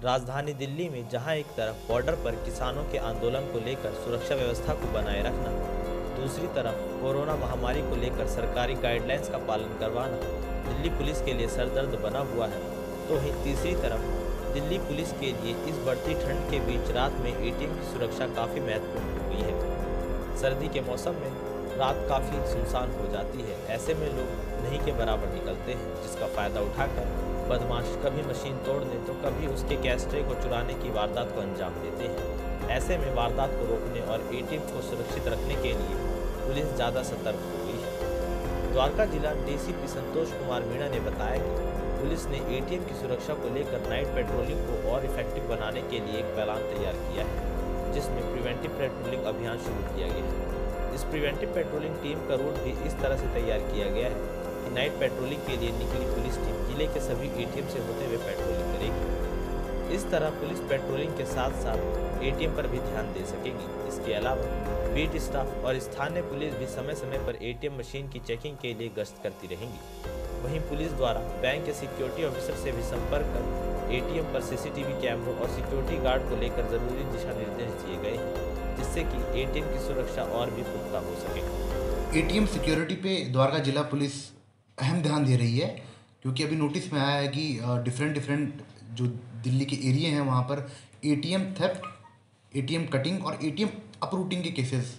राजधानी दिल्ली में जहां एक तरफ बॉर्डर पर किसानों के आंदोलन को लेकर सुरक्षा व्यवस्था को बनाए रखना, दूसरी तरफ कोरोना महामारी को लेकर सरकारी गाइडलाइंस का पालन करवाना दिल्ली पुलिस के लिए सरदर्द बना हुआ है, तो वहीं तीसरी तरफ दिल्ली पुलिस के लिए इस बढ़ती ठंड के बीच रात में एटीएम की सुरक्षा काफ़ी महत्वपूर्ण हो गई है। सर्दी के मौसम में रात काफ़ी सुनसान हो जाती है, ऐसे में लोग नहीं के बराबर निकलते हैं, जिसका फ़ायदा उठाकर बदमाश कभी मशीन तोड़ दे तो कभी उसके कैश ट्रे को चुराने की वारदात को अंजाम देते हैं। ऐसे में वारदात को रोकने और एटीएम को सुरक्षित रखने के लिए पुलिस ज़्यादा सतर्क हो गई है। द्वारका जिला डीसीपी संतोष कुमार मीणा ने बताया कि पुलिस ने एटीएम की सुरक्षा को लेकर नाइट पेट्रोलिंग को और इफेक्टिव बनाने के लिए एक प्लान तैयार किया है, जिसमें प्रिवेंटिव पेट्रोलिंग अभियान शुरू किया गया है। इस प्रिवेंटिव पेट्रोलिंग टीम का रूट भी इस तरह से तैयार किया गया है कि नाइट पेट्रोलिंग के लिए निकली पुलिस टीम जिले के सभी एटीएम से होते हुए पेट्रोलिंग करेगी। इस तरह पुलिस पेट्रोलिंग के साथ साथ एटीएम पर भी ध्यान दे सकेगी। इसके अलावा बीट स्टाफ और स्थानीय पुलिस भी समय समय पर एटीएम मशीन की चेकिंग के लिए गश्त करती रहेंगी। वहीं पुलिस द्वारा बैंक के सिक्योरिटी ऑफिसर से भी संपर्क कर एटीएम पर सीसीटीवी कैमरों और सिक्योरिटी गार्ड को लेकर जरूरी दिशा निर्देश दिए गए हैं, जिससे कि एटीएम की सुरक्षा और भी पुख्ता हो सके। एटीएम सिक्योरिटी पे द्वारका जिला पुलिस अहम ध्यान दे रही है, क्योंकि अभी नोटिस में आया है कि डिफरेंट जो दिल्ली के एरिया हैं वहाँ पर एटीएम थेफ्ट, एटीएम कटिंग और एटीएम अपरूटिंग के केसेस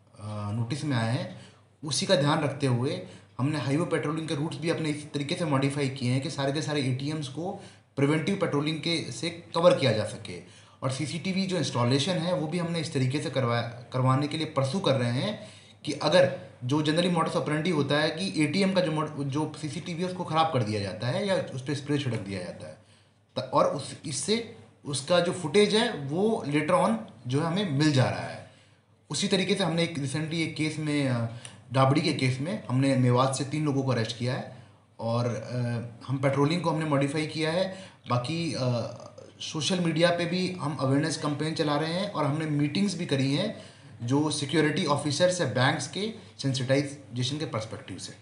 नोटिस में आए हैं। उसी का ध्यान रखते हुए हमने हाईवे पेट्रोलिंग के रूट्स भी अपने इस तरीके से मॉडिफाई किए हैं कि सारे के सारे एटीएम्स को प्रिवेंटिव पेट्रोलिंग के से कवर किया जा सके। और सीसीटीवी जो इंस्टॉलेशन है वो भी हमने इस तरीके से करवाने के लिए परसू कर रहे हैं कि अगर जो जनरली मॉडस ऑपरेंडी होता है कि एटीएम का जो सीसीटीवी है उसको ख़राब कर दिया जाता है या उस पर स्प्रे छिड़क दिया जाता है, और इससे उसका जो फुटेज है वो लेटर ऑन जो है हमें मिल जा रहा है। उसी तरीके से हमने रिसेंटली एक केस में डाबड़ी के केस में हमने मेवात से 3 लोगों को अरेस्ट किया है और हम पेट्रोलिंग को हमने मॉडिफाई किया है। बाकी सोशल मीडिया पे भी हम अवेयरनेस कैंपेन चला रहे हैं और हमने मीटिंग्स भी करी हैं जो सिक्योरिटी ऑफिसर्स है बैंक्स के सेंसिटाइजेशन के पर्सपेक्टिव से।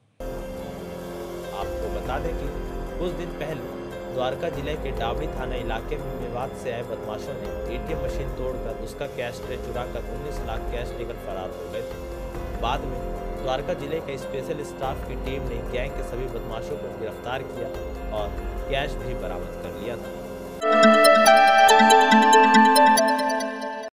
आपको बता दें कि कुछ दिन पहले द्वारका जिले के डाबड़ी थाना इलाके में मेवात से आए बदमाशों ने एटीएम मशीन तोड़कर उसका कैश ट्रे चुराकर 19 लाख कैश लेकर फरार हो गए थे। बाद में द्वारका जिले के स्पेशल स्टाफ की टीम ने गैंग के सभी बदमाशों को गिरफ्तार किया और कैश भी बरामद कर लिया था।